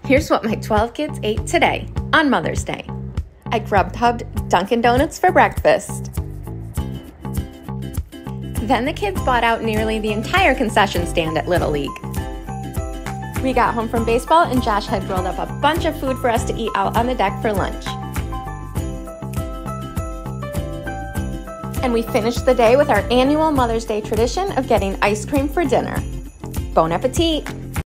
Here's what my 12 kids ate today, on Mother's Day. I Grubhubbed Dunkin' Donuts for breakfast. Then the kids bought out nearly the entire concession stand at Little League. We got home from baseball and Josh had rolled up a bunch of food for us to eat out on the deck for lunch. And we finished the day with our annual Mother's Day tradition of getting ice cream for dinner. Bon appetit!